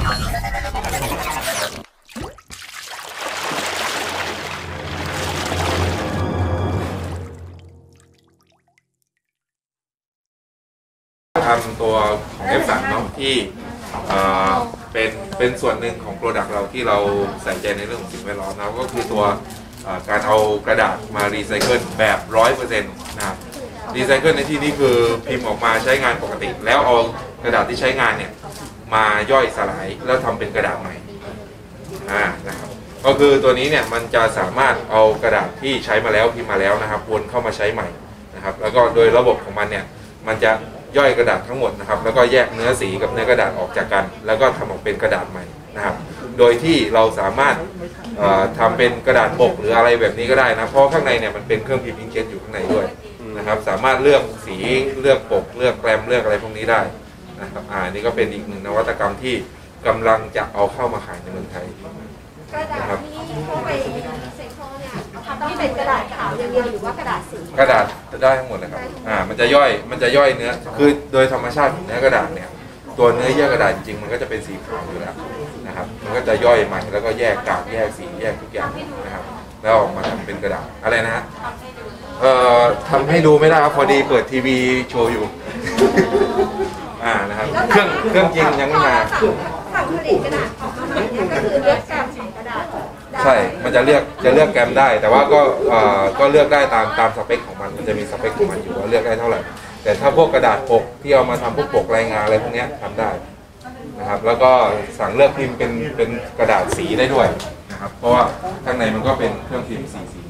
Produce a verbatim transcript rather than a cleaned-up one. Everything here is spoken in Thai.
ทำตัวของเอฟสันเนาะที่เป็นเป็นส่วนหนึ่งของโปรดักต์เราที่เราใส่ใจในเรื่องของสิ่งแวดล้อมนะก็คือตัวการเอากระดาษมารีไซเคิลแบบร้อยเปอร์เซ็นต์นะครับรีไซเคิลในที่นี้คือพิมพ์ออกมาใช้งานปกติแล้วเอากระดาษที่ใช้งานเนี่ยมาย่อยสลายแล้วทำเป็นกระดาษใหม่อ่านะครับก็คือตัวนี้เนี่ยมันจะสามารถเอากระดาษที่ใช้มาแล้วพิมพ์มาแล้วนะครับวนเข้ามาใช้ใหม่นะครับแล้วก็โดยระบบของมันเนี่ยมันจะย่อยกระดาษทั้งหมดนะครับแล้วก็แยกเนื้อสีกับเนื้อกระดาษออกจากกันแล้วก็ทำออกเป็นกระดาษใหม่นะครับโดยที่เราสามารถทำเป็นกระดาษปกหรืออะไรแบบนี้ก็ได้นะเพราะข้างในเนี่ยมันเป็นเครื่องพิมพ์อิงเจ็ตอยู่ข้างในด้วยนะครับสามารถเลือกสีเลือกปกเลือกแกรมเลือกอะไรพวกนี้ได้นะครับอ่านี่ก็เป็นอีกหนึ่งนวัตกรรมที่กำลังจะเอาเข้ามาขายในเมืองไทยกระดาษที่เข้าไปเซ็นทรัลเนี่ยทำที่เป็นกระดาษขาวอย่างเดียวหรือว่ากระดาษสีกระดาษได้ทั้งหมดเลยครับอ่ามันจะย่อยมันจะย่อยเนื้อคือโดยธรรมชาติของเนื้อกระดาษเนี่ยตัวเนื้อเยื่อกระดาษจริงมันก็จะเป็นสีขาวอยู่แล้วนะครับมันก็จะย่อยใหม่แล้วก็แยกกากแยกสีแยกทุกอย่างนะครับแล้วออกมาทำเป็นกระดาษอะไรนะฮะเอ่อทำให้ดูไม่ได้ครับพอดีเปิดทีวีโชว์อยู่อ่านะครับเครื่องเครื่องจริงยังไม่มาสั่งผลิตกระดาษออกมาใหม่เนี่ยก็คือเลือกแกรมของกระดาษใช่มันจะเลือกจะเลือกแกรมได้แต่ว่าก็เอ่อก็เลือกได้ตามตามสเปคของมันมันจะมีสเปคของมันอยู่ว่าเลือกได้เท่าไหร่แต่ถ้าพวกกระดาษปกที่เอามาทำพวกปกรายงานอะไรพวกนี้ทำได้นะครับแล้วก็สั่งเลือกพิมพ์เป็นเป็นกระดาษสีได้ด้วยนะครับเพราะว่าข้างในมันก็เป็นเครื่องพิมพ์สีสี